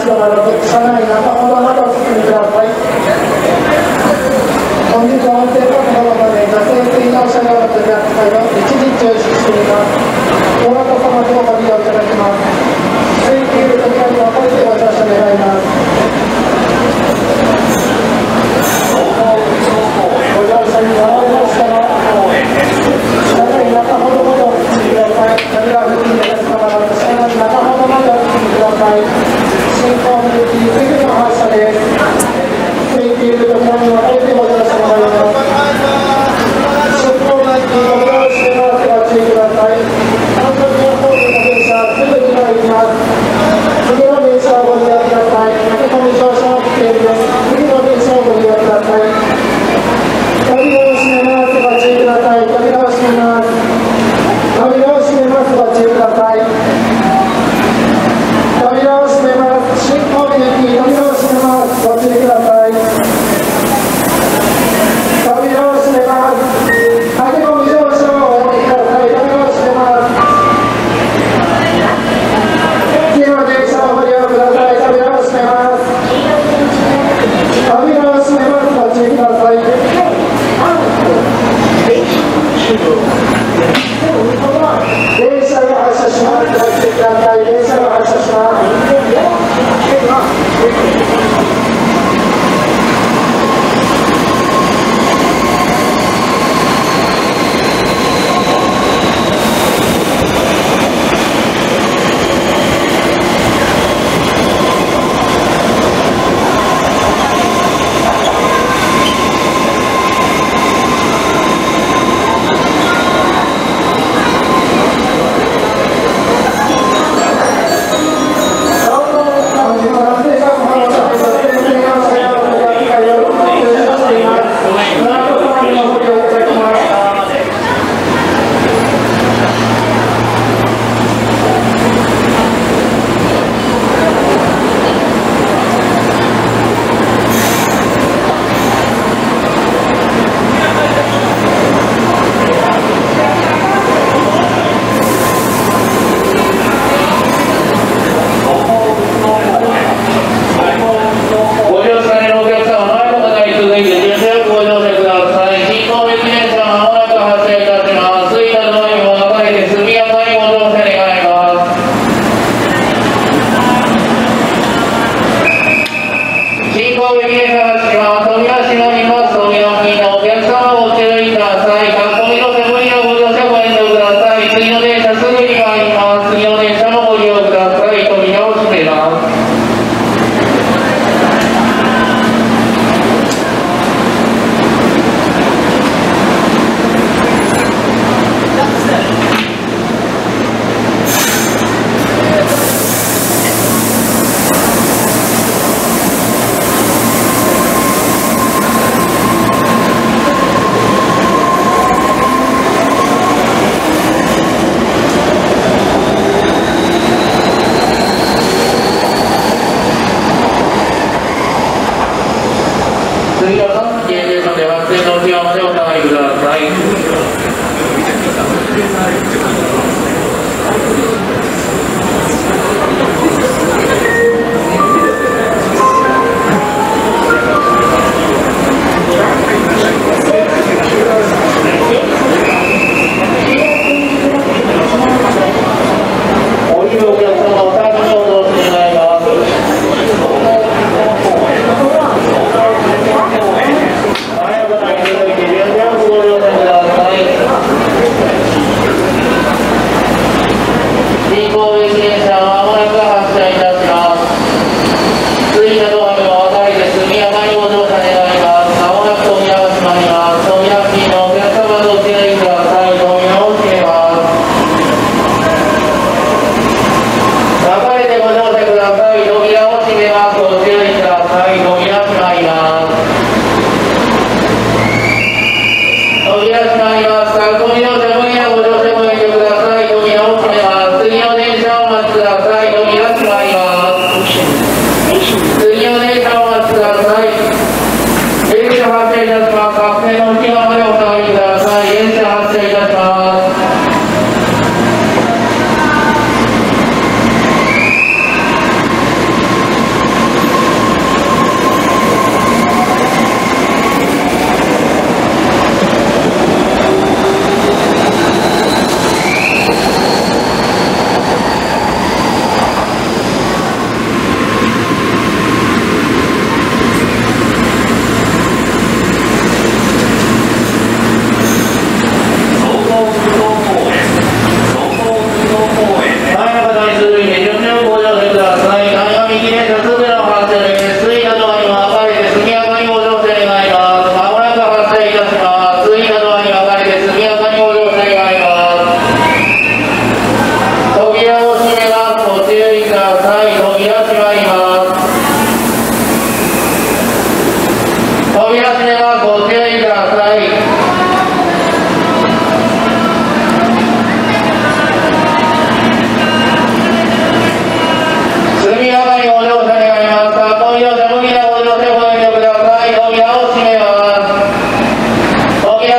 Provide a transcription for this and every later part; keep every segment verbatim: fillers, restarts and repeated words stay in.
ち止まらず車内中ほどまでお進みください。本日は運転確保のため座席付きの車両の取り扱いを一時中止しています。どなた様とご利用いただきます。空いている時間に分かれてご乗車願います。ご乗車になられましたら車内中ほどまでお進みください。扉付近でお車の車内中ほどまでお進みください。進行の行き次の発車です。空いている時間に分かれてご乗車願います。進行の行きご乗車の手ご注意ください。反則の方面の電車すぐに入ります。次の電車をご利用ください。駆け込み乗車危険です。次の電車をご利用ください。扉を閉めます。ご注意ください。扉を閉めます。扉を閉めます。ご注意ください。扉を閉めます。進行の行き扉を閉めます。ご注意ください。扉を閉めます。駆け込み乗車をおやめください。扉を閉めます。次の電車をご利用ください。扉を閉めます。扉を閉めます。ご注意ください。電車が発車します。ご注意ください。電車が発車します。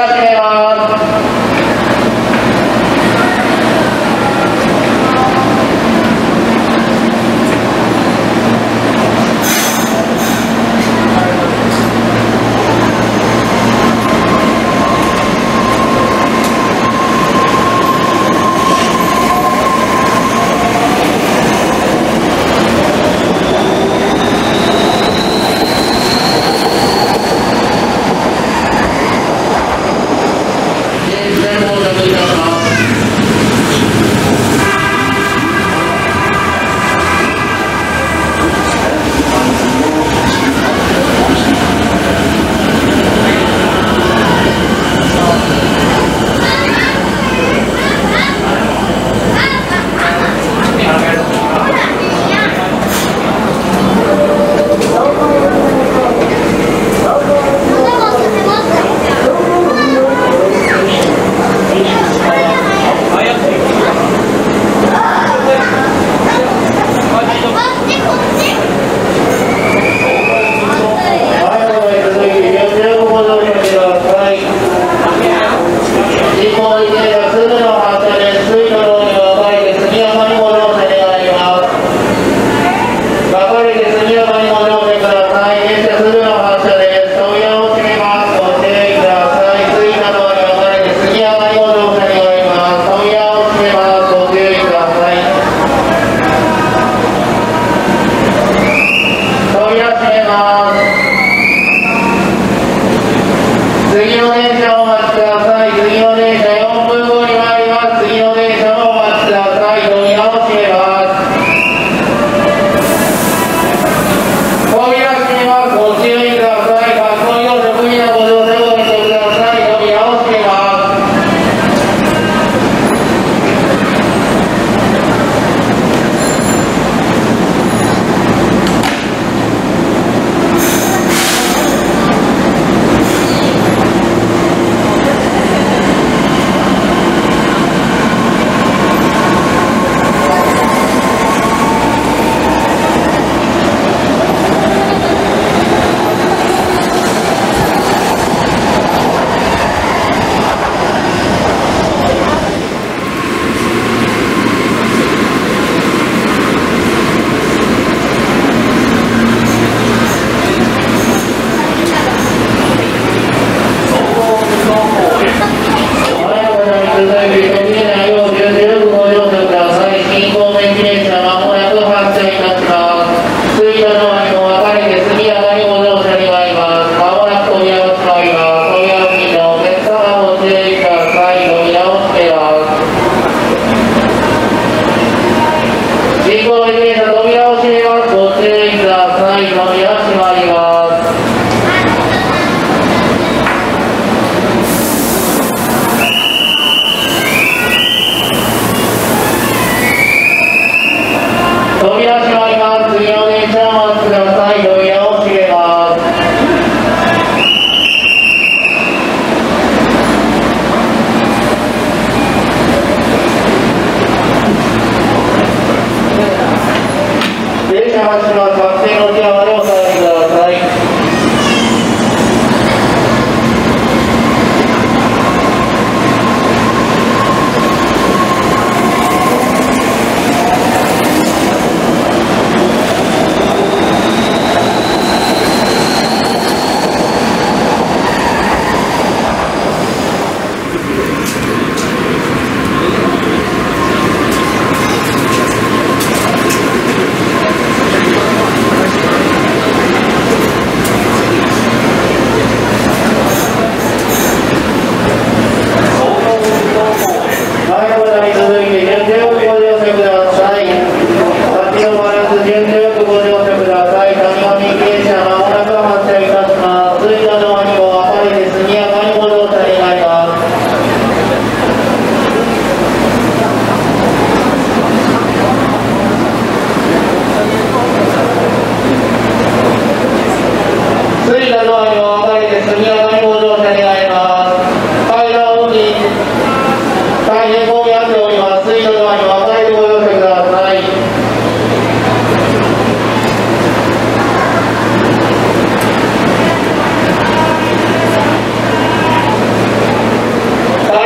始めます。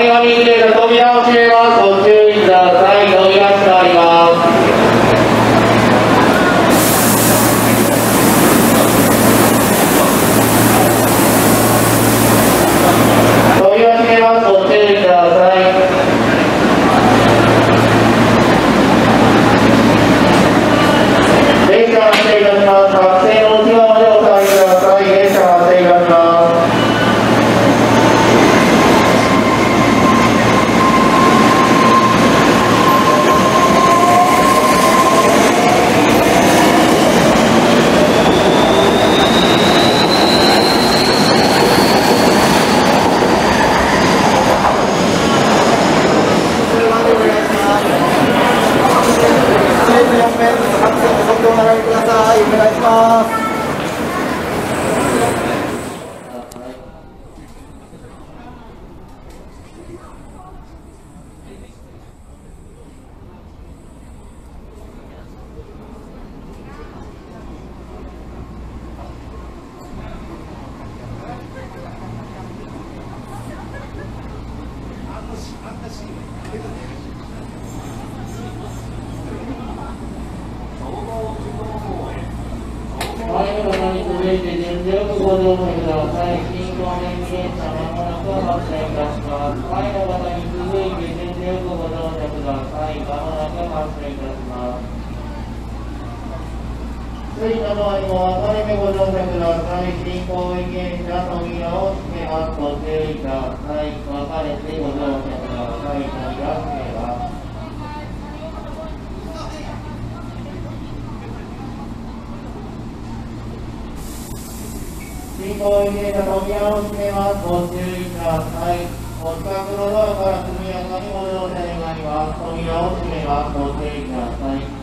前が右で扉を閉めます。ご注意ください。扉閉まります。扉閉めます。ご注意ください。列車が発生いたします。白線の内側までお下がりください。列車が発生いたします。前の方に続いて順序よくご乗車ください。新東名電車まもなく発車いたします。前の方に続いて順序よくご乗車ください。まもなく発車いたします。着いたドアにも分かれてご乗車ください。新東名電車扉を閉めます。ご注意ください。分かれてご乗車ください。扉を閉めます。新東名電車扉を閉めます。ご注意ください。お近くのドアから速やかにご乗車願います。扉を閉めます。ご注意ください。